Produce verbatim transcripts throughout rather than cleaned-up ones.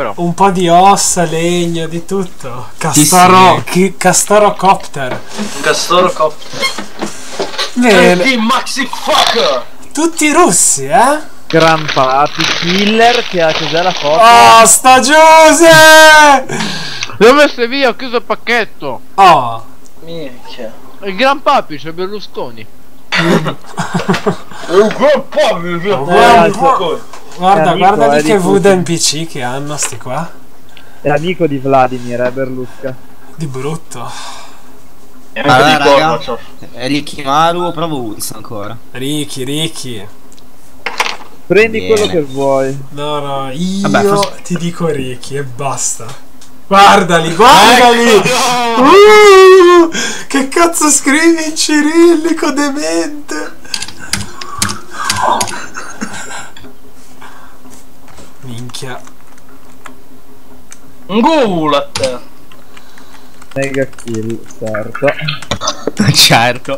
però. Un po' di ossa, legno, di tutto. Castoro, Sì, sì. chi, Castorocopter. Castorocopter. Bene. Di Maxi Fucker. Tutti russi, eh? Gran Papi Killer, che ha cos'è la foto? Oh, sta Giuse! L'ho messo via, ho chiuso il pacchetto. Oh. Minchia. Il Gran Papi, c'è Berlusconi. Un gran Papi, un gran Guarda, Papi. guarda, amico, guarda eh, lì di che Putin. Wooden P C che hanno sti qua. È amico di Vladimir, eh, Berlusca. Di brutto. E Allora, anche di raga, Gorbaciov. Rikimaru o provo Wilson ancora? Ricky, Ricky. Prendi Bene. quello che vuoi. No, no, io Vabbè, forse- ti dico Ricky e basta. Guardali, guardali! Ecco, no! Uh, che cazzo scrivi in cirillico, demente? Minchia. Un gulat. Mega kill, certo. Certo.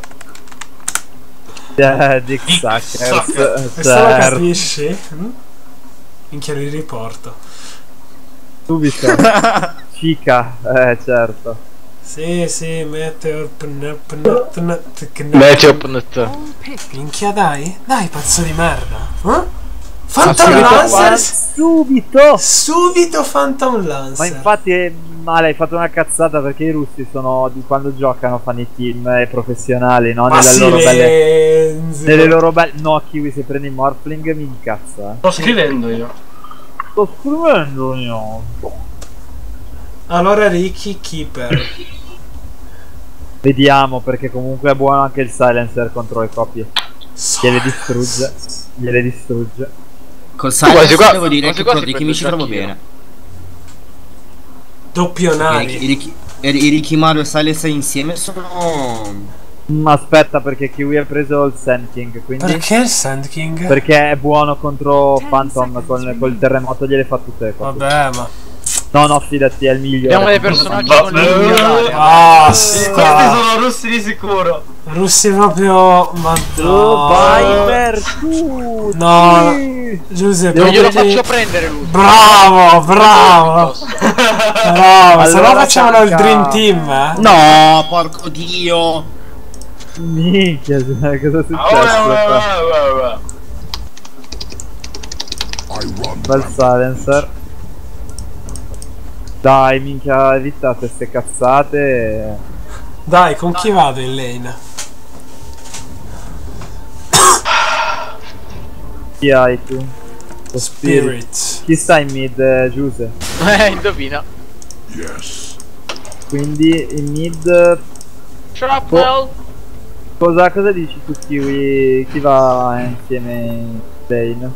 Eh, Dick Dick Suckers, Sucker. Questo lo certo. capisci? Mm? Minchia, li riporto. Subito. Cica, eh, certo. Sì, sì, Meteor pn- pn- pn- pn- Meteo.net. Minchia, dai, dai, pezzo di merda. Eh? Ah, Phantom subito Lancer? Subito! Subito Phantom Lancer. Ma infatti è male, hai fatto una cazzata perché i russi sono di quando giocano fanno i team eh, professionali, no? Ma Nelle loro belle. silenzio. Nelle loro belle. No, Kiwi se prendi Morphling mi incazza. Eh. Sto scrivendo io. Sto scrivendo io. Allora Ricky Keeper. Vediamo perché comunque è buono anche il silencer contro le copie. Gliele distrugge. Gliele distrugge. Col Quasi Silence qua- devo dire quasi che qua con si Ricky prende mi ci il trovo giochino. bene. Doppio I nani. Ricky- I Rikimaru e Silence insieme sono... Mm, aspetta perché Kiwi ha preso il Sand King, quindi. Perché il Sand King? Perché è buono contro Phantom con col terremoto gliele fa tutte le copie. Vabbè, ma... No, no, fidati, è il migliore. Vediamo dei personaggi con le Vabbè. migliorare. Ah, Sì, questi sta... sono russi di sicuro. Russi proprio... Ma Oh, no. vai per tu! No. Giuseppe, Non glielo devi- faccio prendere lui. Bravo, bravo. Bravo, se no Allora facevano il tocca- Dream Team, eh. No, porco dio! Minchia, cosa è Ah, successo? ora, ora, qua? ora, ora. Bel silencer. Dai, minchia, evitate ste cazzate. Dai, con chi vado in lane? Chi hai tu? Lo Spirit. Chi sta in mid, eh, Giuse? Eh, indovina. Quindi in mid. Shrapnel. Cosa, cosa dici tu, Kiwi? Chi va insieme in lane?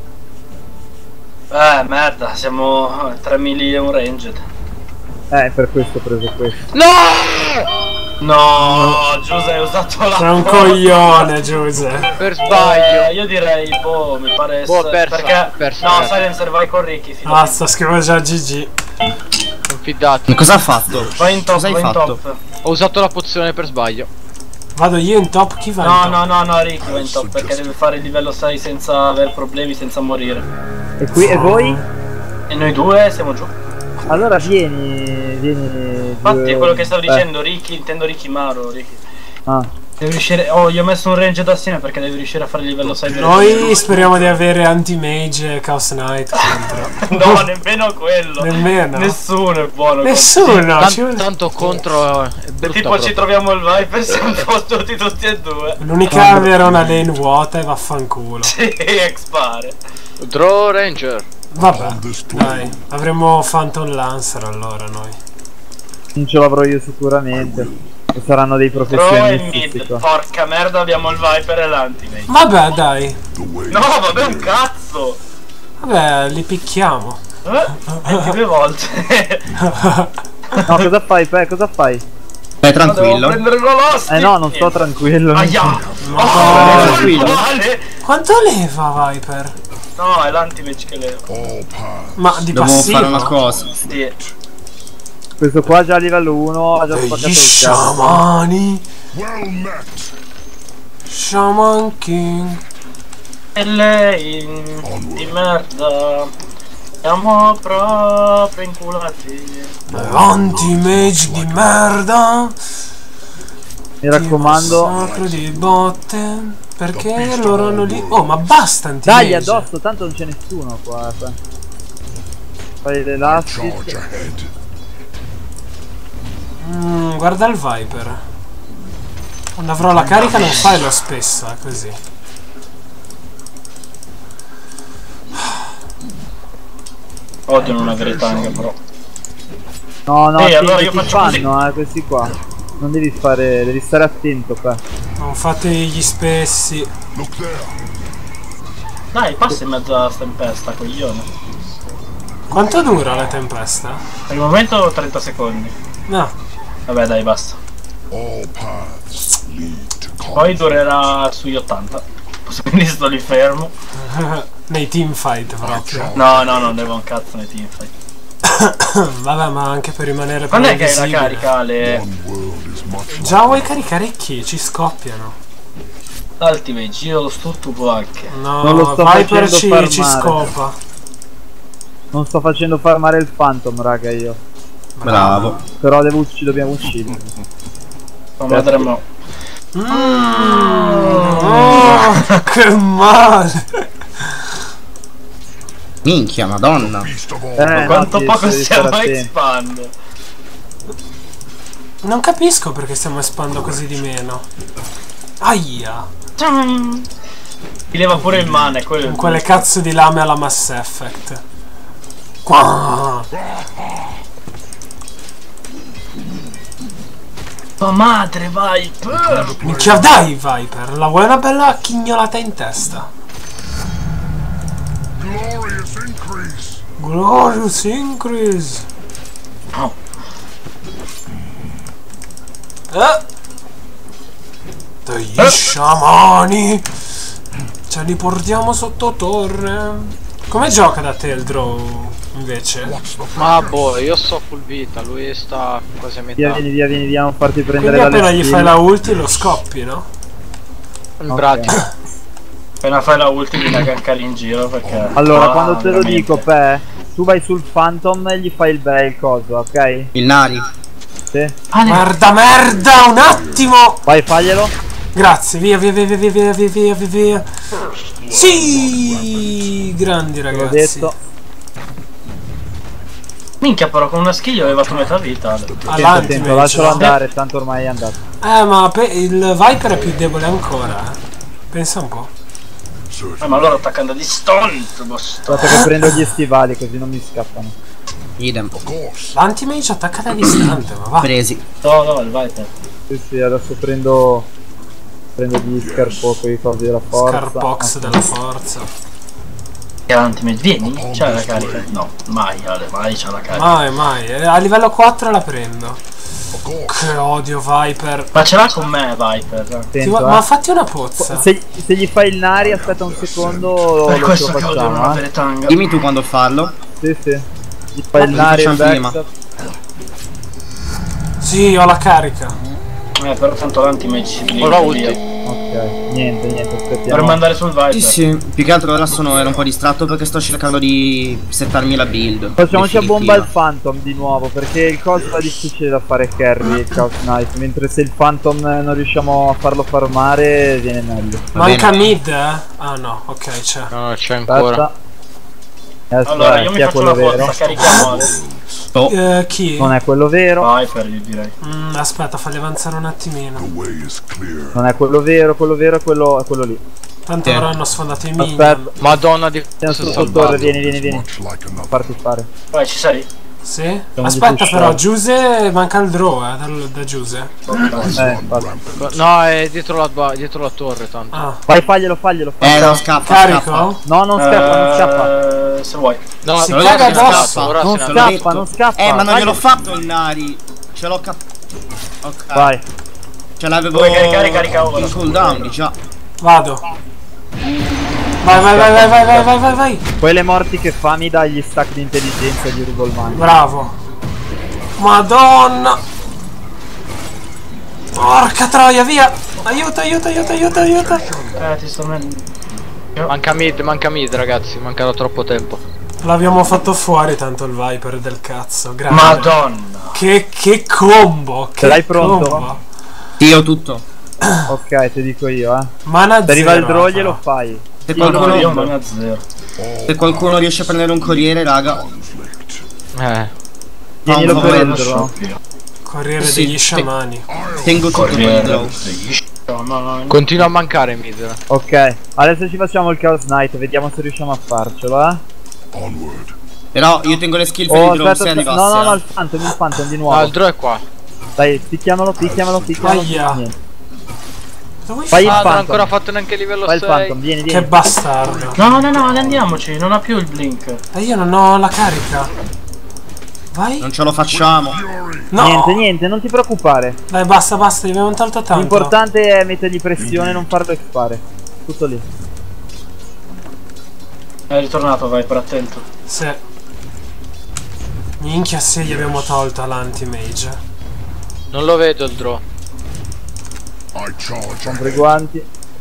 Eh, merda, siamo tre milli e un ranged. Eh, per questo ho preso questo. No! No, Giuse, hai usato la... Sei un coglione, Giuse. Per Eh, sbaglio. io direi, boh, mi pare... Boh, essere- perso, perché... perso, no, perso. Silencer, vai con Ricky, fidati. Basta, scrivo già G G. Confidati. Ma cosa ha fatto? Vai in top, Cosa hai vai in fatto? top. Ho usato la pozione per sbaglio. Vado io in top, chi va in No, top? no, no, no, Ricky va in top perché deve fare il livello sei senza aver problemi, senza morire. E qui, e voi? E noi due siamo giù. Allora vieni, vieni. Infatti è quello che stavo eh. dicendo, Ricky, intendo Ricky Maru, Ricky. Ah, Devi riuscire... Oh, gli ho messo un range assieme perché devi riuscire a fare il livello sei. Noi speriamo di avere Anti-Mage e Chaos Knight contro. No, nemmeno quello. Nemmeno. Nessuno è buono. Nessuno, Tan- ci vuole- tanto contro è Se brutta tipo proprio. ci troviamo il Viper siamo fottuti tutti e due. L'unica è avere una lane vuota e vaffanculo. Sì, expare. Draw Ranger. Vabbè, dai, avremo Phantom Lancer allora noi. non ce l'avrò io sicuramente. E saranno dei Pro e professionisti. sti mid. qua. Porca merda, abbiamo il Viper e l'Antimate. Vabbè, dai. No, vabbè, un cazzo. Vabbè, li picchiamo. Eh? ventidue volte. No, cosa fai? Pe? Cosa fai? Stai Devo tranquillo. prendere Rolossi. Eh no, non sto tranquillo. Aia. No. Oh, Tranquillo. male. Quanto leva Viper? No, è l'Antimate che leva. Ma di Devo passivo? fare una cosa. Sì. Questo qua già a livello uno ha già spaccato Degli il cazzo. sciamani. Shaman King. E lei di merda. Siamo proprio inculati. Anti-mage di merda. Mi raccomando. Sacro di botte. Perché loro hanno lì. Oh, ma basta anti-mage. Dai addosso, tanto non c'è nessuno qua. Fai l'elastic. Mm, guarda il Viper. Quando avrò la carica non fai lo spessa così. Odio non avere tanga però. No, no, Ehi, sì, allora che io ti faccio così. fanno, eh, questi qua. Non devi fare, devi stare attento qua. Non fate gli spessi. Dai, passa in mezzo alla tempesta, coglione. Quanto dura la tempesta? Per il momento trenta secondi. No. Vabbè dai, basta. Poi durerà sugli ottanta. Quindi sto lì fermo. Nei teamfight proprio. No, no, non devo un cazzo nei teamfight. Vabbè, ma anche per rimanere Quando è che hai la visibile. carica le Già vuoi caricare chi? Ci scoppiano. Ultimate? Io lo stuttupo anche. No, Non lo sto Viper facendo ci, farmare. ci scopa. Non sto facendo farmare il Phantom, raga, io. Bravo. Però devo ucc dobbiamo uccidere. Ma vedremo. Mm, oh, che male. Minchia, madonna. Eh, Quanto no, sì, poco devi stiamo stare attento. expand. Non capisco perché stiamo espando così di meno. Aia. Ti leva pure il mana, è quello. Con quelle cazzo di lame alla Mass Effect. Qua. Tua madre, vai! Minchia, dai Viper, la vuoi una bella chignolata in testa? Glorious increase. Glorious increase. Oh. Eh. Degli eh. sciamani. Ce li portiamo sotto torre. Come gioca da te il draw invece? Ma boh, io sto full vita, lui sta quasi a metà. Via, vieni via, vieni via, non farti prendere Quindi dalle appena gli skill. fai la ulti lo scoppi, no? In Ok. pratica. Appena fai la ulti devi gankare in giro perché. Allora, ah, quando te lo veramente. dico, Pe, tu vai sul Phantom e gli fai il bel coso, ok? Il Nari. Sì. Ah, ne- Merda, merda, un attimo! Vai, faglielo. Grazie, via, via, via, via, via, via, via, via, via, via. Sì, grandi Te l'ho ragazzi. detto. Minchia, però con una skill gli ho levato metà vita. Attento, All'anti, attento, lascialo andare, tanto ormai è andato. Eh, ma pe- il Viper è più debole ancora. eh. Pensa un po'. Eh, ma allora attaccando di stunt, bosto. Guardate che prendo gli stivali così non mi scappano. Idem. L'anti-mage attacca da distante, ma va. Presi. No, no, il Viper. Sì, sì, adesso prendo... Prendo gli scarpo con i cosi della forza. Scarbox della forza. Che ultimate, vieni? C'è la carica? No, mai, Ale, mai c'è la carica. Mai, mai. Eh, A livello quattro la prendo. Che odio Viper. Ma ce l'ha con me, Viper. Ti Attento, va- eh. ma fatti una pozza. Se, se gli fai il Nari, aspetta un secondo, Per lo questo lo che odio non facciamo, eh. avere tanga. Dimmi tu quando farlo. Sì, sì. Gli fai il Lo Nari e il facciamo prima. backstab. Sì, ho la carica. Eh, però tanto l'anti-mage ci Ho la blinda ulti. via. Ok, niente, niente, aspettiamo. Dovremmo andare sul Viper. Sì, sì. Più che altro ora sono, ero un po' distratto perché sto cercando di settarmi la build. Facciamoci a bomba il definitiva. Phantom di nuovo, perché il coso è difficile da fare carry, il Chaos Knight, mentre se il Phantom eh, non riusciamo a farlo farmare viene meglio. Va Manca bene. mid, eh? Ah no, ok, c'è. No, c'è ancora. Aspetta. Adesso Allora, eh, io mi chi è faccio quello una vero? forza, carichiamo Ale. Oh, Eh, chi? Non è quello vero, Viper, io direi. Mm, aspetta, falli avanzare un attimino. The way is clear. non è quello vero, quello vero è quello, è quello lì. Tanto Sì. ora hanno sfondato i minion. Aspetta, Madonna di siamo si è sotto torre, salvato. vieni, vieni, vieni. Much like another. Farti fare. Vai, ci sei? Sì? di Aspetta pushare. però, Giuse manca il draw, eh, dal- da Giuse. Eh, infatti. No, è dietro la, ba- dietro la torre tanto. Ah, Vai, faglielo, faglielo, eh, faglielo. no, scappa, scappa. carico? No, non scappa, non scappa. Eh, se vuoi. No, Si non caga è che addosso. scappa, ora Non se ne l'ho andrà. scappa, detto. non scappa. Eh, ma non Vai. gliel'ho fatto il Nari. Ce l'ho cap... Ok. Vai. Ce l'avevo Vuoi caricare, carica ora. in cooldown, diciamo. Vado. Vai, vai, vai, vai, vai, vai, vai, vai, vai. Quelle morti che fa mi dà gli stack di intelligenza di Rubolman. Bravo. Madonna. Porca troia, via. Aiuto, aiuto, aiuto, aiuto, aiuto. Eh, ti sto mettendo. Manca mid, manca mid ragazzi, manca da troppo tempo. L'abbiamo fatto fuori tanto il Viper del cazzo. Grande. Madonna. Che, che combo. Che l'hai pronto? combo. Io tutto. Ok, ti dico io, eh. Mana Se arriva il zero, draw però. glielo fai. Se No, no, qualcuno, io non a zero. se qualcuno riesce a prendere un corriere, raga. Eh. Tienilo No, per no, il no, draw. Corriere Sì, degli sì. sciamani. Tengo tutto per il draw. Continua a mancare Mid. Ok, adesso ci facciamo il Chaos Knight, vediamo se riusciamo a farcelo, eh. Onward. Però io tengo le skill per Oh, il draw aspetta, se aspetta. arrivasse. No, no, no, eh. il Phantom, il Phantom di Ah, nuovo. il draw è qua. Dai, picchiamolo, picchiamolo, picchiamolo. Aia. Niente. Cosa vuoi Fai il Ah, non ho Phantom. ancora fatto neanche livello Fai il Phantom, sei. vieni, Che vieni. bastardo. No, no, no, andiamoci, non ha più il blink. E io non ho la carica. Vai. Non ce lo facciamo. No. Niente, niente, non ti preoccupare. Dai, basta, basta, gli abbiamo tolto tanto. L'importante è mettergli pressione e non farlo expare. Tutto lì. È ritornato, vai, per attento. Sì. Minchia, se gli abbiamo tolto l'anti-mage. Non lo vedo il draw. I charge Compro i guanti.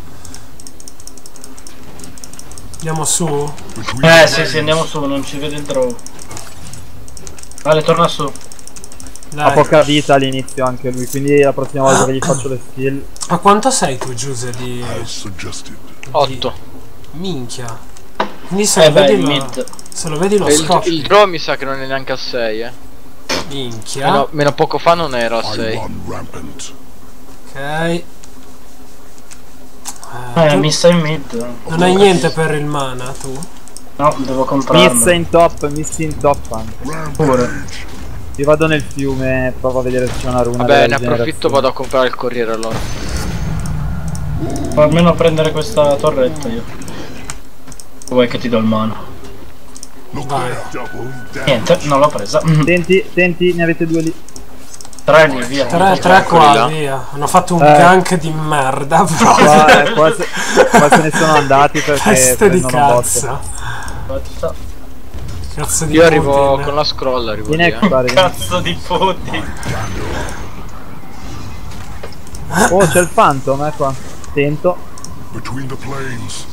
Andiamo su. between Eh, the sì, sì, lanes. andiamo su, non ci vede il draw. Vale, torna su. Ha Dai. poca vita all'inizio anche lui, quindi la prossima volta che gli faccio le skill. A quanto sei tu, Giuse, di... As suggested. otto. Minchia. Quindi se Eh lo beh, vedi il lo... mid. Se lo vedi lo E il, scoppi. il draw mi sa che non è neanche a sei, eh. Minchia. Meno, meno poco fa non era a I sei. run rampant. Ok. Eh, Eh, tu missa in mid. non hai niente per il mana, tu? No, devo comprarlo. Miss in top, miss in top anche. Rampage. Io vado nel fiume e provo a vedere se c'è una runa. Vabbè, della ne approfitto, rigenerazione. vado a comprare il corriere allora. O almeno prendere questa torretta io. Vuoi che ti do il mana? Look Vai. there. Double down. Niente, non l'ho presa. Tenti, tenti, ne avete due lì. Tre lì, via. Tre, tre eccoli qua, là. via. Hanno fatto un Eh. gank di merda, però. Qua, eh, qua, se, qua se ne sono andati perché Teste di prendono botte. cazzo. Aspetta. Cazzo di Io arrivo Putin. con la scroll, arrivo Vieni lì, a eh. fare. Cazzo di putti. Oh, c'è il Phantom, eh qua. Attento. Between the planes.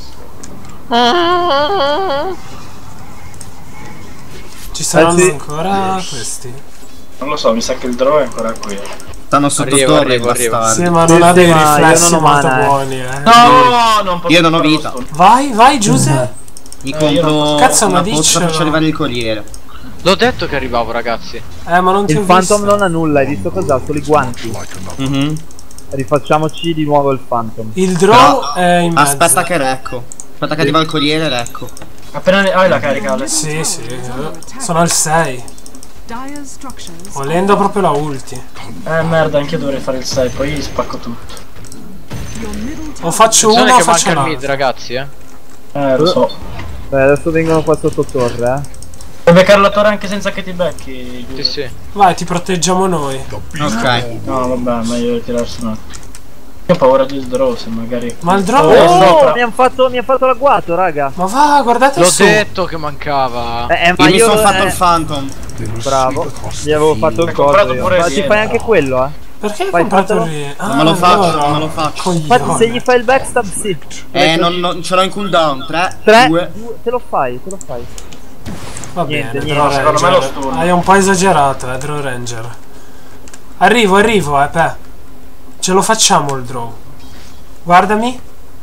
Ci saranno Eh sì. ancora questi. Non lo so, mi sa che il draw è ancora qui. Stanno sotto Arrivo, torre, arrivo, arrivo. bastardi. Sì, ma Sì, non ha sì, dei ma io riflessi non ho molto mana, eh. buoni, eh. No, non posso Io non ho fare lo vita. stun. Vai, vai, Giuse. Mi Eh, io non compro posso- Cazzo, una ma pozza, diccelo. faccio arrivare il corriere. L'ho detto che arrivavo, ragazzi. Eh, ma non ti Il ho Phantom visto. non ha nulla, hai visto cos'ha? Solo i guanti. Like another. Mhm. Rifacciamoci di nuovo il Phantom. Il draw Però- è in mezzo. Aspetta che recco. Aspetta che arriva il corriere, recco. Appena ne... hai la carica, Ale. Sì, sì. eh, Sono al sei. Dire structures. Volendo proprio la ulti. Eh merda, anche io dovrei fare il sei, poi spacco tutto. Your middle O tower faccio uno Attenzione o che faccio manca il mid, l'altro. ragazzi, eh. Eh, lo so. Beh, adesso vengono qua sotto torre, eh. Puoi beccare la torre anche senza che ti becchi, Sì, Giuse. sì. Vai, ti proteggiamo noi. The beast Ok. of all No, vabbè, meglio ritirarsi un attimo. Io ho paura del draw, se magari... Ma il draw Oh, è... sopra. mi hanno fatto, mi han fatto l'agguato, raga. Ma va, guardate L'ho su. detto che mancava. Eh, eh, ma Io mi io sono fatto eh, il Phantom. bravo. Gli avevo fatto il Hai comprato coso io. pure Ma lì, ci eh. fai anche quello, eh. Perché hai Vai, comprato fatelo. lì? Ah, Non me lo faccio, allora. non me lo faccio. Infatti se gli Coglione. fai il backstab sì. Eh, non, non- ce l'ho in cooldown. tre, Tre, due. due, te lo fai, te lo fai. Va Niente, bene, niente, Draw secondo me lo Ranger. stun. Hai un po' esagerato, eh, Draw Ranger. Arrivo, arrivo, eh, pe. Ce lo facciamo il draw. Guardami.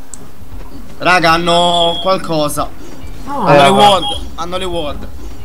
Raga, hanno qualcosa. No, Hanno Eh, le vabbè. ward. Hanno le ward.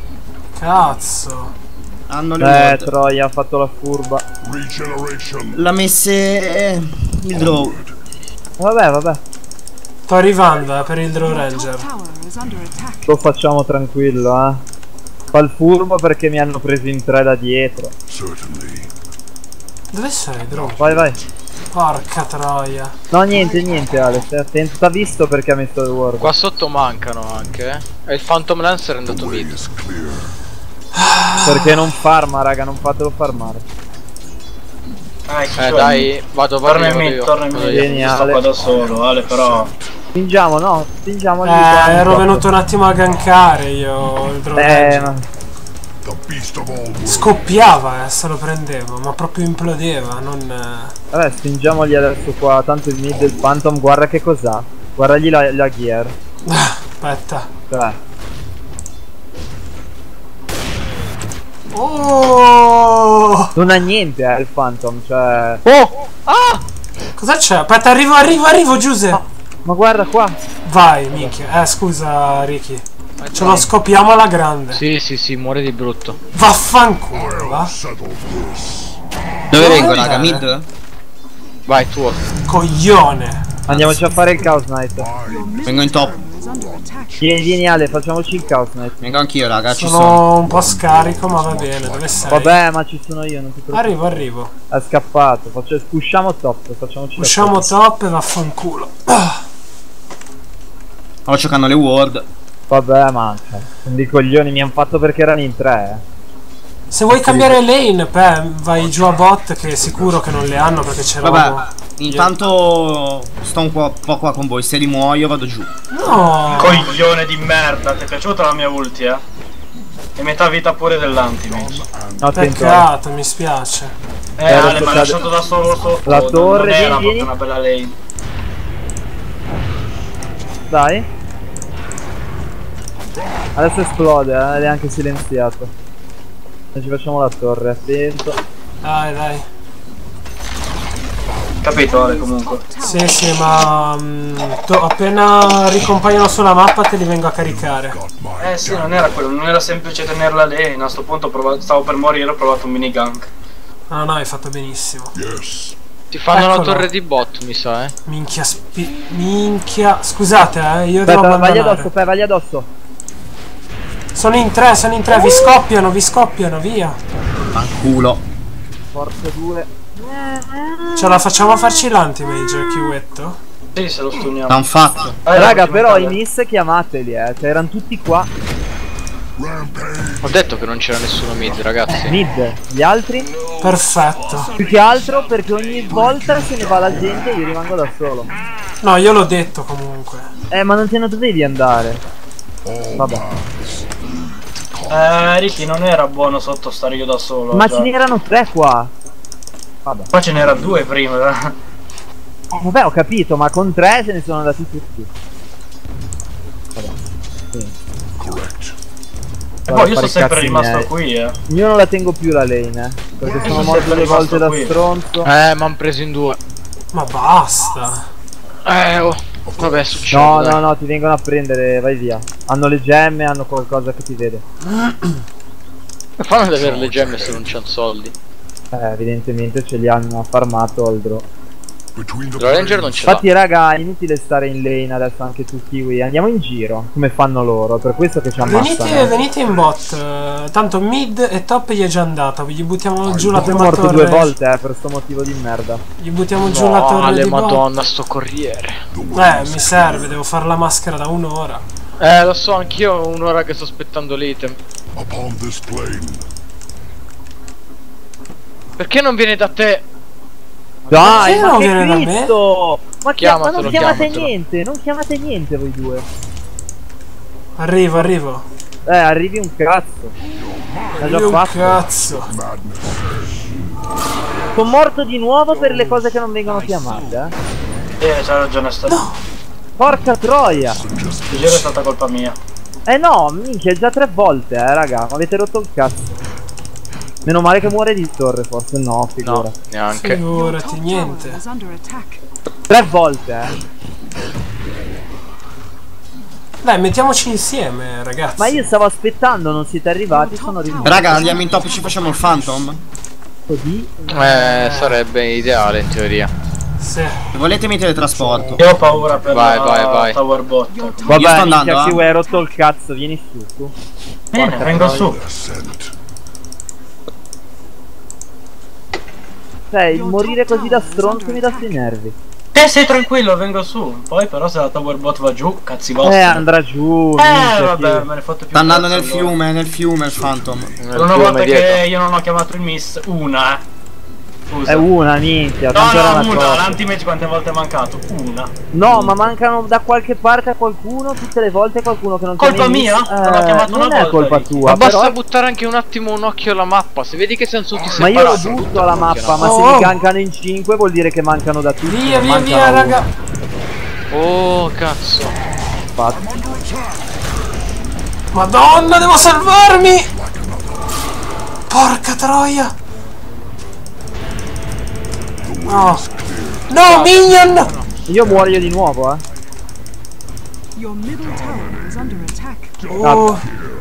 cazzo. Hanno le Eh, ward. Troia ha fatto la furba. regeneration. L'ha messe eh, il draw. Vabbè, vabbè. Sto arrivando, eh, per il Draw Your Ranger. top tower is under attack. Lo facciamo tranquillo, eh. Fa il furbo perché mi hanno preso in tre da dietro. Certainly. Dove sei, Draw? Vai, vai. Porca troia. No, niente, niente, Ale. Stai attento. T'ha visto perché ha messo il ward. Qua sotto mancano anche, eh. E il Phantom Lancer è The andato way mid. is clear. Perché non farma, raga. Non fatelo farmare. Ah, Eh dai, vado, vado Torna io, in vado mid, io. torna in Vado mid. io. Vieni, Io sto Ale. qua da solo, Ale, però... Spingiamo, no? Spingiamo lì. Eh, qua, ero qua. venuto un attimo a gankare io il Draw Eh, Ranger. ma... The beast of all worlds. Scoppiava, eh, se lo prendevo, ma proprio implodeva, non... eh. Vabbè, spingiamogli adesso qua. Tanto il mid del Phantom, guarda che cos'ha. Guardagli la, la gear. Aspetta. Cioè, Oh! Non ha niente, eh, il Phantom, cioè... Oh! Ah! Cosa c'è? Aspetta, arrivo, arrivo, arrivo, Giuse! Ma guarda qua! Vai, minchia. Eh, scusa, Ricky. Ce lo scopiamo alla grande. Sì, sì, sì, muore di brutto. Vaffanculo, va? Settle this. Dove Dove vengo, andare? raga? Mid? Vai, tuo. Coglione. Andiamoci a fare il Chaos Knight. Vengo in top. is under attack. Vieni, vieni Ale, facciamoci il Chaos Knight. Vengo anch'io, raga, ci sono. Sono un po' scarico, ma va bene. Dove sei? Vabbè, ma ci sono io, non ti preoccupare. Arrivo, arrivo. È scappato, faccio... pushiamo top, facciamoci la Usciamo top. top e vaffanculo. Ah. Sto giocando le ward. Vabbè, ma cioè, sono dei coglioni, mi hanno fatto perché erano in tre. Eh. Se vuoi cambiare lane, beh, vai giù a bot che sicuro che non le hanno perché c'eravamo. Vabbè, intanto sto un po', po' qua con voi. Se li muoio vado giù. No. Coglione di merda, ti è piaciuta la mia ulti, eh? E metà vita pure dell'anti-mage. No, attento. Peccato, mi spiace. Eh, Eh, Ale, adesso mi ha cade- lasciato da solo sotto. La non- torre, non era vieni, proprio una bella lane. Dai. Adesso esplode, eh, ed è anche silenziato. E ci facciamo la torre, attento. Dai, dai. Capito, Ale, comunque. Sì, sì, ma mm, to- appena ricompaiono sulla mappa te li vengo a caricare. Got my Eh sì, non era quello, non era semplice tenerla lane. A sto punto prova- stavo per morire, ho provato un mini gank. No, no, hai fatto benissimo. yes. Ti fanno Eccolo. una torre di bot, mi sa, eh. Minchia, spi- minchia. Scusate, eh, io devo Aspetta, vai addosso, abbandonare. Pe, vai addosso. Sono in tre, sono in tre, vi scoppiano, vi scoppiano, via. Fanculo. Forza due. Ce la facciamo a farci l'anti-mage, chiuetto? Sì, se lo stuniamo. L'han fatto. Eh, Raga, devo però i mettere- miss chiamateli, eh. Cioè, erano tutti qua. Rampage. Ho detto che non c'era nessuno mid, ragazzi. Mid. Gli altri? Perfetto. Più che altro perché ogni volta se ne va la gente e io rimango da solo. No, io l'ho detto comunque. Eh, ma non te ne dovevi andare. All Vabbè. paths. Eh, Ricky, non era buono sotto stare io da solo. Ma già. ce n'erano tre qua. Vabbè. Qua ce n'era due prima. eh. Vabbè, ho capito, ma con tre se ne sono andati tutti. Vabbè. Sì. Correct. E Vado poi io a sono fare i sempre cazzi rimasto miei. qui, eh. Io non la tengo più la lane, eh. Perché Io sono sono morto sempre due volte da rimasto qui. stronzo. Eh, m'han preso in due. Ma basta. Eh, oh. Vabbè, succede. No, dai. no, no, ti vengono a prendere, vai via. Hanno le gemme, hanno qualcosa che ti vede. Fanno ad avere le gemme se non c'hanno soldi. Eh, evidentemente ce li hanno farmato al draw. Between the La Ranger non planes. ce l'ha. Infatti raga, è inutile stare in lane adesso anche tu kiwi. Andiamo in giro, come fanno loro, per questo che ci ammazzano. Venite, venite in bot. eh, Tanto mid e top gli è già andata. Gli buttiamo giù la Sono prima morto torre. due volte, eh, per sto motivo di merda. Gli buttiamo giù la No, torre le di bot. madonna, sto corriere. The Eh, winds mi serve, devo fare la maschera da un'ora. Eh, lo so, anch'io ho un'ora che sto aspettando l'item. upon this plane. Perché non viene da te? Dai, Perché ma non che viene da me? Cristo! Ma, chi- ma Chiamatelo, non chiamate chiamatelo. niente, non chiamate niente voi due. Arrivo, arrivo. Eh, arrivi un cazzo. L'ha già Io fatto. cazzo. Madness. Sono morto di nuovo per le cose che non vengono chiamate, eh. Eh, c'ha ragione sta. Porca troia! Ti giuro è stata colpa mia. Eh no, minchia, già tre volte, eh, raga. Avete rotto il cazzo. Meno male che muore di torre, forse. No, figura. No, neanche. Figurati, niente. is under attack. Tre volte, eh. Dai, mettiamoci insieme, ragazzi. Ma io stavo aspettando, non siete arrivati, sono rimasto Raga, andiamo in top e ci facciamo il Phantom. così. Eh, sarebbe ideale in teoria. Sì. Se volete mi teletrasporto. Io ho paura per Vai, la vai, vai. Tower bot. Your top Vabbè, Io sto minchia, andando, eh. Kiwi, hai rotto il cazzo, vieni su, tu. Bene, Porca vengo troia. su. Ascent. Cioè, il morire così da stronzo mi dà sui nervi. Te sei tranquillo, vengo su. Poi però se la Tower bot va giù, cazzi vostri. Eh, andrà giù. Eh, minchia, vabbè, Kiwi. me ne fotto più. Sta andando cazzo, nel allora. fiume, nel fiume il Phantom. Nel Una fiume volta dietro. che io non ho chiamato il miss, una, eh. Scusa. È una, minchia, No, tanto era no, una una, cosa. l'anti-match quante volte è mancato? Una. No, ma mancano da qualche parte a qualcuno, tutte le volte qualcuno che non Colpa chiama i mia? miss. Non l'ho Eh, chiamato non una è volta, colpa Ricky. tua, Ma basta però... buttare anche un attimo un occhio alla mappa. Se vedi che siamo tutti Ma io lo separati. butto alla mappa, ma se Oh. mi gankano in cinque vuol dire che mancano da tutti. Via, non via, mancano via, uno. raga. Oh, cazzo. Infatti. Madonna, devo salvarmi. porca troia! No! No, minion! Io muoio di nuovo, eh. Your middle tower is under attack. Oh,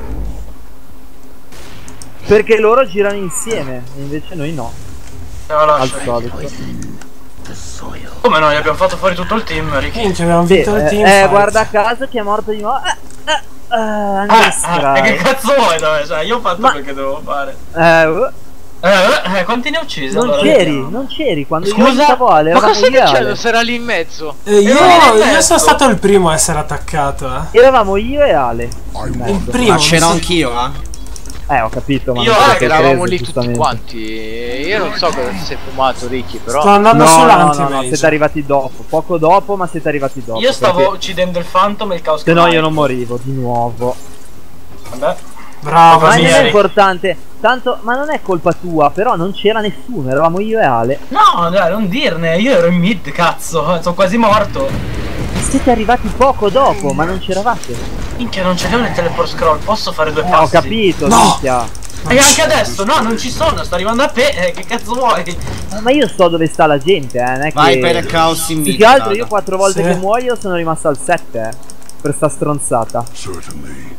Perché loro girano insieme, e invece noi no. Te la Al lascio. solito. Come no? Gli abbiamo fatto fuori tutto il team, Ricky. minchia, abbiamo Sì, vinto il eh, team. eh, fight. guarda caso che è morto di nuovo. Eh, eh, eh, anche Ah, ah, strano. e che cazzo vuoi dove? Cioè, io ho fatto Ma- quel che dovevo fare. Eh, uh, Eh, eh, quanti ne ho uccisi? non allora? c'eri, Vediamo. non c'eri quando Scusa? io stavo alle. Ma eravamo cosa stai io e dicendo Ale. se era lì in mezzo? Eh, io, ero lì in io mezzo. sono stato il primo a essere attaccato, eh. Eravamo io e Ale. in Il mezzo. primo. Ma c'ero mi sa- anch'io, eh. Eh, ho capito, ma Io non Ale, te lo sei Eravamo preso, lì tutti giustamente. quanti. Io non so cosa ti sei fumato, Ricky, però. Sto andando No, no, no, sull'anti-mage. no, siete arrivati dopo, poco dopo, ma siete arrivati dopo. Io stavo perché uccidendo il Phantom e il Chaos se no io Knight. non morivo di nuovo. Vabbè. Bravo, Ma Sì, non amici. è Eric. importante, tanto, ma non è colpa tua, però non c'era nessuno, eravamo io e Ale. No, dai, non dirne, io ero in mid, cazzo, sono quasi morto. Siete arrivati poco dopo, ma non c'eravate. Minchia, non c'avevo il teleport scroll, posso fare due Eh, passi? ho capito, No! minchia. E anche adesso, no, non ci sono, sto arrivando a te, eh, che cazzo vuoi? Eh, Ma io so dove sta la gente, eh, non è Vai che... per il caos in Più mid, che altro raga. io quattro volte Sì. che muoio sono rimasto al sette, eh, per sta stronzata. Certainly.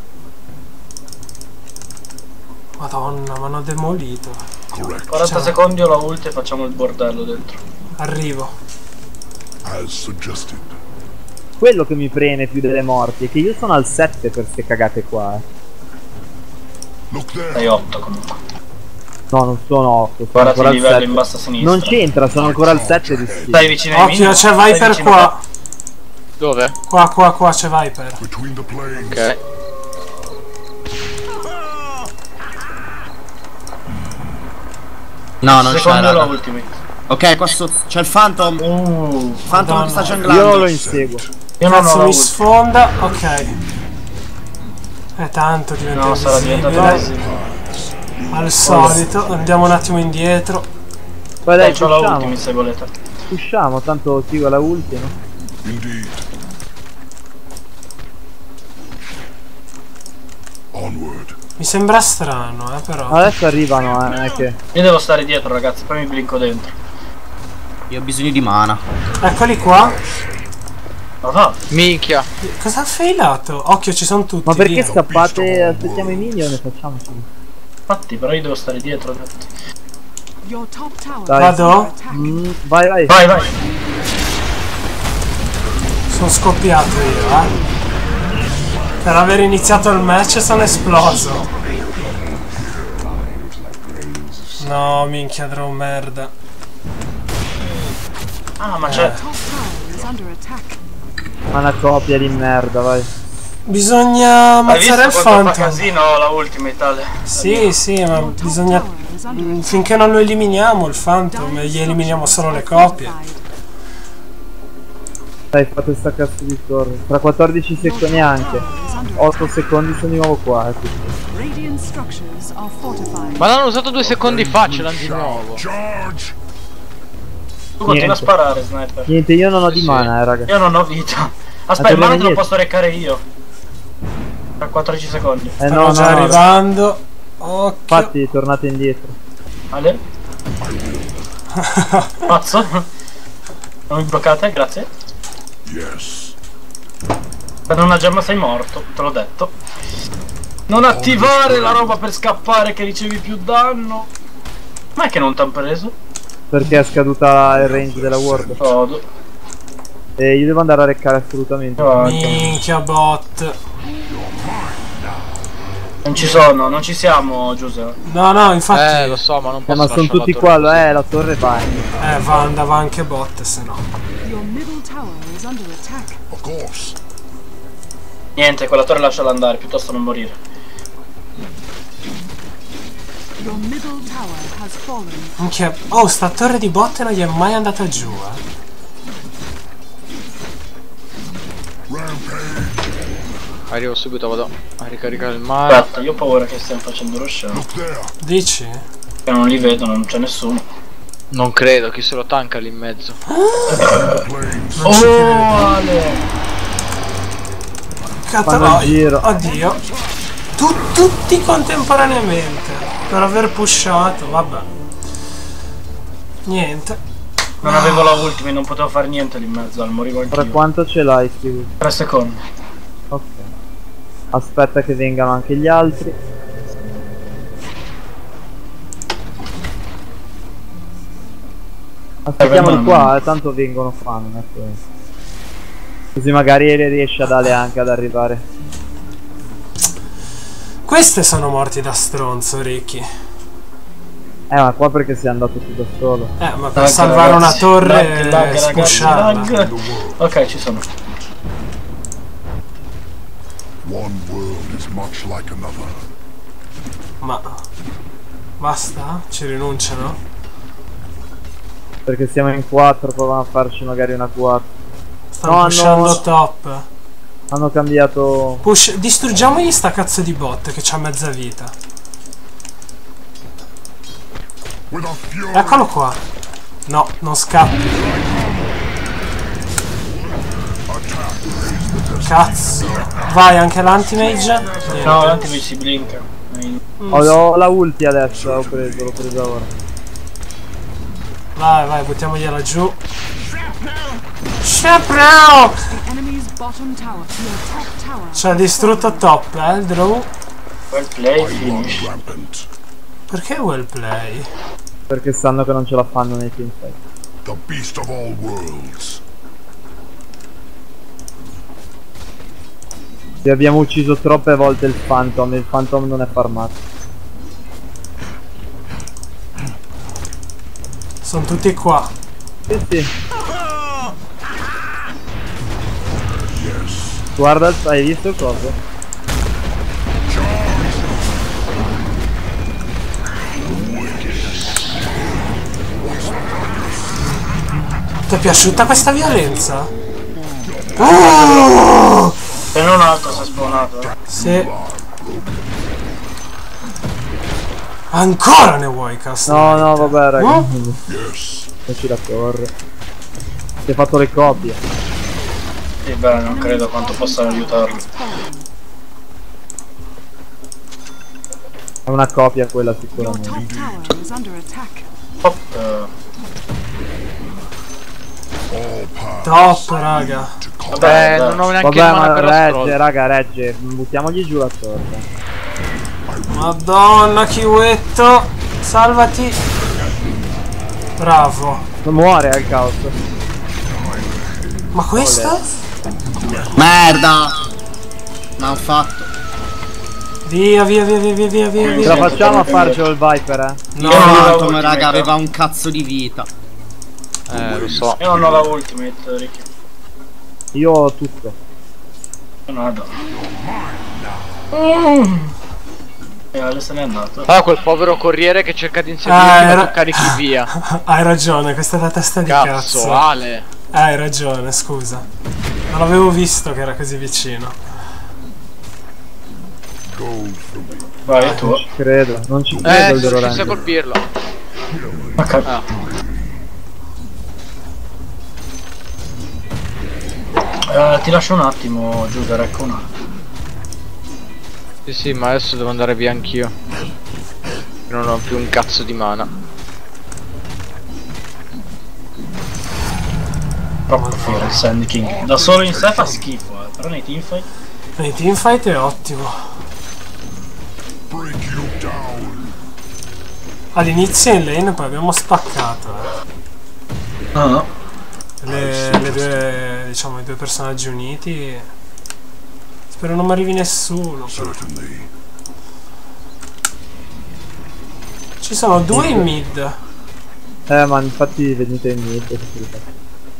Madonna, mi hanno demolito. Correct. quaranta Ciao. secondi o la ult e facciamo il bordello dentro. Arrivo. As suggested. Quello che mi preme più delle morti è che io sono al sette per ste cagate qua, eh. Look there. Sei otto comunque. No, non sono otto, sono Guardati ancora il al livello in sette. basso a sinistra. Non c'entra, sono ancora al sette di skill. Stai vicino ai Occhio, minion? c'è Stai Viper vicino qua. a te. Dove? Qua, qua, qua c'è Viper. Between the planes. Ok. No, non c'è, Secondo la raga. ultimate. Ok, qua sotto c'è il Phantom. Uh, Phantom che sta Io junglando. lo inseguo. io non ho Cazzo la mi ult. sfonda. Ok. È tanto diventa No, sarà diventato invisibile. così. Al solito. Andiamo un attimo indietro. Poi dai, C'ho la pushiamo. ultimate se volete. Pushiamo, tanto sigo la ultima. Indeed. Onward. Mi sembra strano, eh, però. Adesso arrivano, eh, non è che... Io devo stare dietro ragazzi, poi mi blinco dentro. Io ho bisogno di mana. Eccoli qua. Ma va, Minchia. Cosa ha failato? Occhio, ci sono tutti. Ma perché via. scappate, aspettiamo i minion e facciamoci. infatti però io devo stare dietro. ho detto. Your top tower Dai. is Vado? under attack. Mm, vai, vai. Vai, vai. Sono scoppiato io, eh. Per aver iniziato il match sono esploso. No, minchia, draw merda. Ah, ma c'è... Top tower is under attack. Ma una copia di merda, vai. Bisogna Hai visto ammazzare il quanto fa Phantom. casino la ultimate tale? Sì, sì, ma Your top bisogna... tower is under attack. Finché non lo eliminiamo il Phantom, e gli eliminiamo solo le copie. Dai, fate sta cazzo di torre. Tra quattordici secondi neanche. otto secondi sono di nuovo qua, eh. Radiant structures are fortified. Ma l'hanno usato due secondi fa, ce l'hanno di nuovo. Charge. Tu continua a Niente. sparare, sniper. Niente, io non ho di Sì. mana, eh, raga. Io non ho vita. Aspetta, Ah, il mana te lo indietro. posso recare io. Tra quattordici secondi. Eh Stanno no, no, già no. arrivando. Occhio. Infatti, tornate indietro. Ale? Pazzo? Non mi bloccate? Grazie. Yes. Per una gemma sei morto, te l'ho detto. Non attivare la roba per scappare che ricevi più danno. Ma è che non t'han preso? Perché è scaduta il range della ward. Godo. E io devo andare a reccare assolutamente. Io anche. Minchia bot. Non ci sono, non ci siamo, Giuseppe. No, no, infatti. Eh, lo so, ma non Eh, posso ma sono lasciare la tutti torre qua, così. eh, la torre va. Eh, va, andava anche bot, se no. Your middle tower is under attack. Of course. Niente, quella torre lasciala andare, piuttosto non morire. Your middle tower has fallen. Minchia. Oh, sta torre di bot non gli è mai andata giù, eh. Rampage. Arrivo subito, vado a ricaricare il mare. Aspetta, io ho paura che stiamo facendo lo show. Look there. Dici? Che non li vedo, non c'è nessuno. Non credo, chi se lo tanca lì in mezzo. The planes. Oh, Ale! Fanno il Cataroia. giro. Oddio. Tu- tutti contemporaneamente. per aver pushato, vabbè. Niente. Non avevo la ultima e non potevo fare niente lì in mezzo, al morivo Ora anch'io. quanto ce l'hai, Steve? tre secondi. Ok. Aspetta che vengano anche gli altri. Aspettiamoli qua, eh, tanto vengono qua, non è che... Così magari riesce a dare anche ad arrivare. Queste sono morti da stronzo, Ricky. Eh, ma qua perché sei andato tu da solo. Eh, ma per Lag, salvare ragazzi. una torre Lag, e lag, ragazzi, spusciarla. lag. Ok, ci sono. One world is much like another. Ma basta? Ci rinunciano? Perché siamo in quattro, provano a farci magari una quattro. Stanno No, pushando no. top. Hanno cambiato... Push, distruggiamogli sta cazzo di bot che c'ha mezza vita. With a fury. Eccolo qua. No, non scappi. Cazzo. Vai, anche l'anti-mage? Niente. No, l'anti si blinka. Ho, ho la ulti adesso, ho preso, l'ho presa ora. Vai, vai, buttiamogliela giù. Shrapnel! The enemy's bottom tower. Your top tower. Ci ha distrutto top, eh, il draw. Quel play I run finish. rampant. Perché well play? Perché sanno che non ce la fanno nei teamfight. The beast of all worlds. Se abbiamo ucciso troppe volte il Phantom, il Phantom non è farmato. Sono tutti qua. Sì, sì. Yes. Guarda, il- hai visto il coso? Ti è piaciuta questa violenza? Oh! Se non altro si è spawnato. Eh. Sì. Ancora ne vuoi, cazzo? No, no, vabbè, raga. Oh? Yes. Facci la torre. Si è fatto le copie. Sì, beh, non credo quanto possano aiutarlo. È una copia quella Your sicuramente. top tower is under attack. Oh, eh, All paths Top, raga. to call. vabbè, Eh, dai. non ho neanche Vabbè, il mana ma per la regge, scroll. raga, regge. Buttiamogli giù la torre. Madonna, Kiwetto. Salvati. Bravo. Non muore al caos. Ma questo? Merda! Ma ho fatto. Via, via, via, via, via, via, via. Ce via. la facciamo a farcelo il Viper, eh? No, Il no, Phantom, no, raga, no. aveva un cazzo di vita. Eh, lo so. Io non ho la ultimate, Ricky. Io ho tutto. Io non ho. Mm. E Ale se n'è andato. Ah, quel povero corriere che cerca di inseguirti Ah, ma era- tu carichi via. Hai ragione, questa è la testa di cazzo. Cazzo, Ale. Eh, hai ragione, scusa. Non l'avevo visto che era così vicino. Gold for me. Vai, tu. Non ci credo, non ci Eh, credo il se riuscissi a Dorolante. colpirlo. Ok. Ah. Eh, ti lascio un attimo, Giuseppe, ecco un attimo. Sì, sì, ma adesso devo andare via anch'io. Non ho più un cazzo di mana. Troppo fiero il Sandy King. Da solo in sé fa schifo, eh. Però nei teamfight. Nei teamfight è ottimo. Break you down. All'inizio in lane poi abbiamo spaccato. Eh. Ah. Le, le due, diciamo, i due personaggi uniti. Spero non mi arrivi nessuno. Certainly. Ci sono due in mid. Eh, ma infatti venite in mid. che si ripete.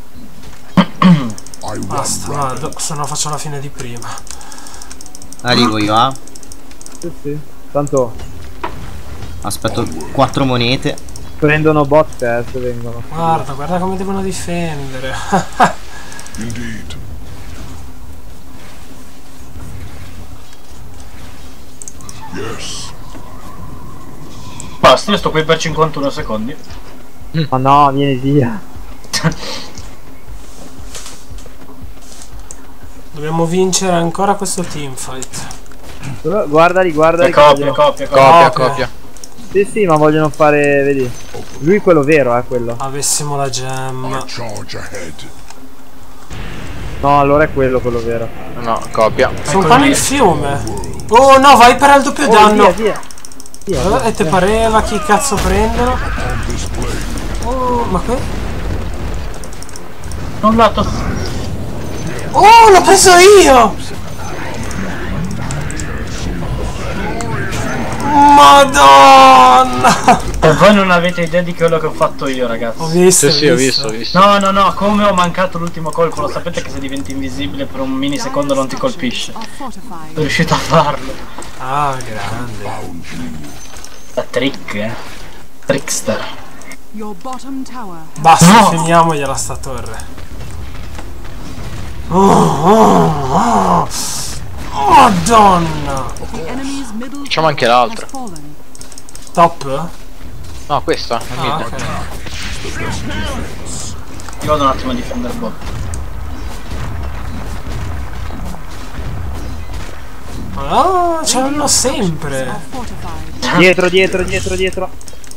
I run Basta, rampant. vado, se no faccio la fine di prima. Arrivo io, ah. Sì, sì. Tanto Aspetto quattro monete. prendono bot se vengono. Guarda, guarda come devono difendere. Indeed. Yes. Basta, io sto qui per cinquantuno secondi. Ma no, vieni via. Dobbiamo vincere ancora questo teamfight. Guardali, guardali. Le che copie, vogliono- copie, copie. Copia, Copia. copia. Sì, sì, ma vogliono fare, vedi. Lui quello vero, è eh, quello. Avessimo la I gemma. charge ahead. No, allora è quello, quello vero. No, copia. Sono qua nel fiume. Oh no, vai per il doppio Oh, danno. via, via. Via, via, Eh, e te via. pareva chi cazzo prendono? On display. Oh, ma che? Non lato. Oh, l'ho preso io! Madonna! E voi non avete idea di quello che ho fatto io, ragazzi. Ho visto, Sì, sì, ho visto, ho visto. No, no, no, come ho mancato l'ultimo colpo. Lo sapete che se diventi invisibile per un millisecondo non ti colpisce. Are fortified. Sono riuscito a farlo. Ah, grande. Da trick, eh. Trickster. Your bottom tower. Basta, No. finiamogliela sta torre. Oh, oh, oh. Madonna! The enemy's middle Facciamo anche tower l'altra. has fallen. Top? No, questa? Ah, Ah, ok. Io vado un attimo a difendere il bot. Oh, ce l'hanno sempre. Are fortified. Dietro, dietro, dietro, dietro.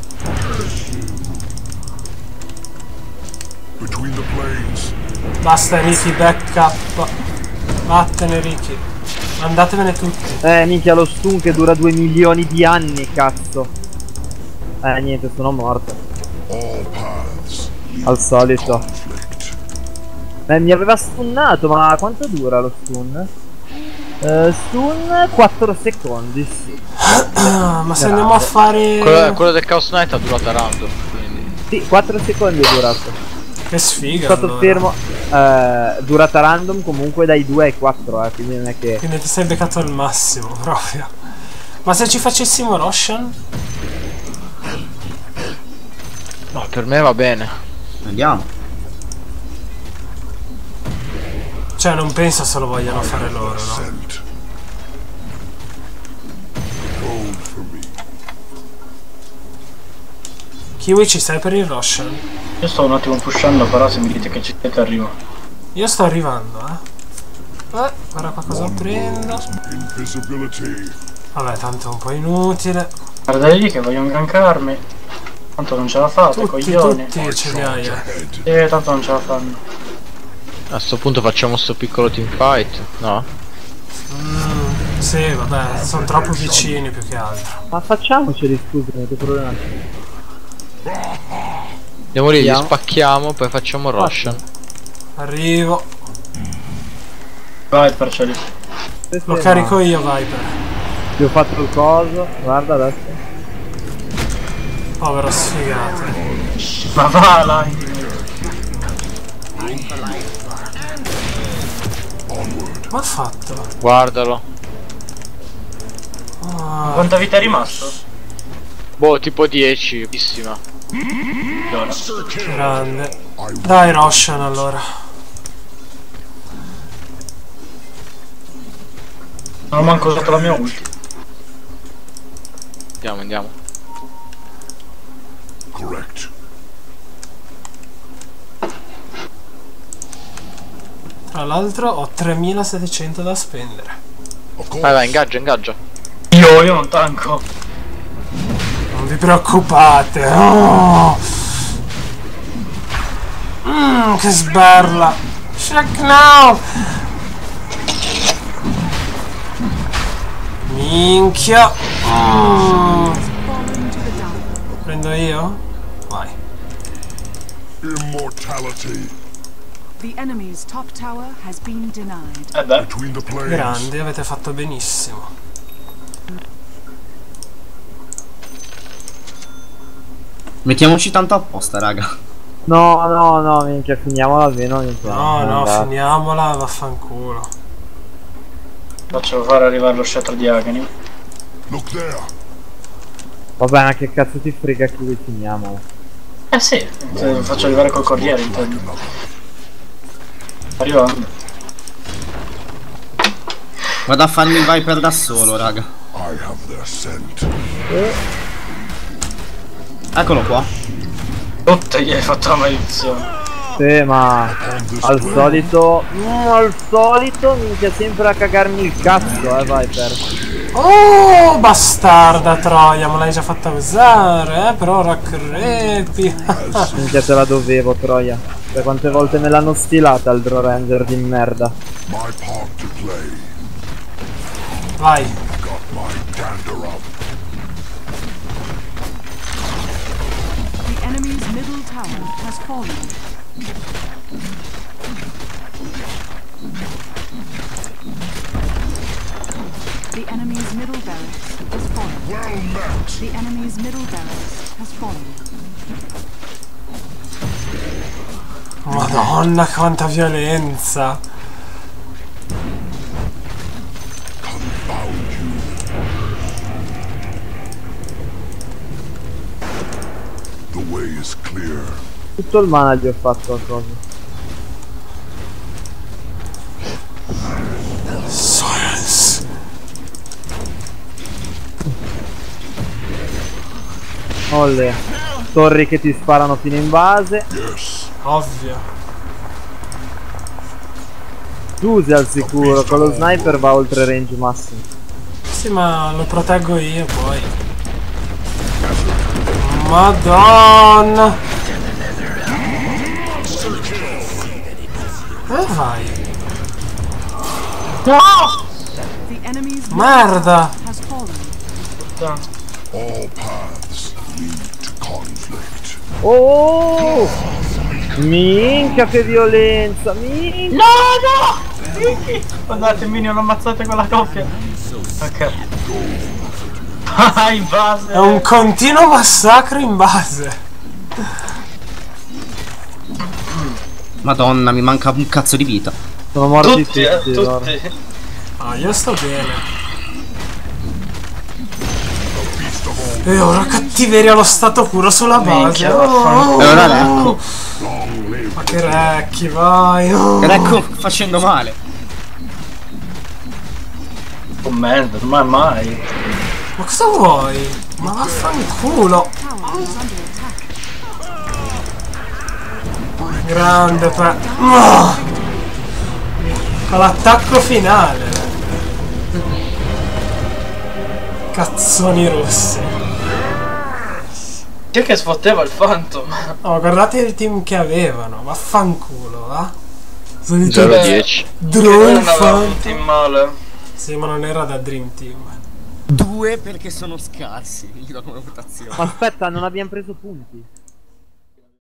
Between the planes. Basta Ricky, backup. Vattene Ricky. Andatevene tutti. Eh, minchia, lo stun che dura due milioni di anni, cazzo. Eh, niente, sono morto. All paths lead Al solito. conflict. Eh, mi aveva stunnato, ma quanto dura lo stun? Eh, stun quattro secondi, sì. Ah, ma se andiamo a fare... quello, quello del Chaos Knight ha durato random. Quindi. Sì, quattro secondi è durato. Che sfiga. Stato allora. fermo. Eh, durata random comunque dai due ai quattro, eh, quindi non è che... Quindi ti sei beccato al massimo proprio. Ma se ci facessimo Roshan? No, per me va bene. Andiamo. Cioè non penso se lo vogliano fare loro, no? Ascent. Gold for me. Kiwi, ci stai per il Roshan? Io sto un attimo pushando, però se mi dite che ci siete arrivo. Io sto arrivando, eh. Eh, guarda qua cosa prendo. Invisibility. Vabbè, tanto è un po' inutile. Guardate lì che vogliono grancarmi. Tanto non ce la fate, Tutti, coglioni. tutti ce li hai, eh. Ahead. Eh, tanto non ce la fanno. A sto punto facciamo sto piccolo team fight. No? Mm, sì, vabbè, sono troppo vicini più che altro. Ma facciamoceli, scusami, che problema. Andiamo lì, li Andiamo. spacchiamo, poi facciamo Roshan. Arrivo. Vai, perciò lì. Sì, sì, Lo ma carico io, Viper. Ti ho fatto il coso, guarda adesso. Povero sfigato. Ma va là. Ma ha fatto? Guardalo. Ah, Quanta vita è rimasto? Boh, tipo dieci, bellissima. grande. Dai, Roshan allora. Non ho manco usato la mia ulti. Andiamo, andiamo. Correct. Tra l'altro ho tremilasettecento da spendere. Of course. Vai, vai, ingaggia, ingaggia. Io, io non tanco. Non vi preoccupate. Oh. Mm, che sberla. Check now. Minchia. Mm. Fallen to the down. Prendo io? Vai. Immortality. The enemy's top tower has been denied. Eh beh. Between the planes. Grandi, avete fatto benissimo. Mettiamoci tanto apposta, raga. No, no, no, minchia, finiamola almeno. iniziamo. No, no, Andate. finiamola, vaffanculo. Faccio fare arrivare lo scettro di Agni. Look there. Vabbè, ma che cazzo ti frega che finiamola. Eh sì, te lo faccio arrivare col corriere intendo. Arrivando. Vado a farmi il Viper da solo, raga. I have their scent. Eccolo qua. Tutte gli hai fatto la maledizione. Sì, ma On display. al solito, mm, al solito minchia sempre a cagarmi il cazzo, eh, Viper. Oh, bastarda Troia, me l'hai già fatta usare, eh? Però ora crepi. Minchia, te la dovevo, Troia. Cioè, quante volte me l'hanno stilata il Draw Ranger di merda. My part to play. Vai. Got my dander up. The enemy's middle tower has fallen. The enemy's middle barracks has fallen. Well met. The enemy's middle barracks has fallen. Madonna, quanta violenza. Confound you. The way is clear. Tutto il mana gli ho fatto a cosa. Silence. Olle. Torri che ti sparano fino in base. Yes. Ovvio. Chiuse al sicuro, con lo sniper va oltre range massimo. Sì, ma lo proteggo io poi. Madonna. Dove vai? The enemy's middle Merda. tower has fallen. Puttana. All paths lead to conflict. Oh! Minchia che violenza! Minchia! No, no! Ricky! Guardate, minion, ammazzate quella coppia. Ok. Ah, in base. È un continuo massacro in base. Madonna, mi manca un cazzo di vita. Sono morti Tutti, tutti, eh, loro. tutti. Ah, io sto bene. E ora cattiveria allo stato puro sulla base. Minchia, Oh, E ora Recco. ma che recchi, vai. Oh. Recco facendo male. Oh merda, mai mai. Ma cosa vuoi? Ma vaffanculo. Tower is under attack. Grande per... Oh. All'attacco finale. Cazzoni rossi. Chi è che sfotteva il Phantom? Oh, guardate il team che avevano. Vaffanculo, va? Sono zero tutti dieci. Draw Non aveva Phantom. un team male. Sì, ma non era da Dream Team. Due perché sono scarsi. Gli do una votazione. Aspetta, non abbiamo preso punti.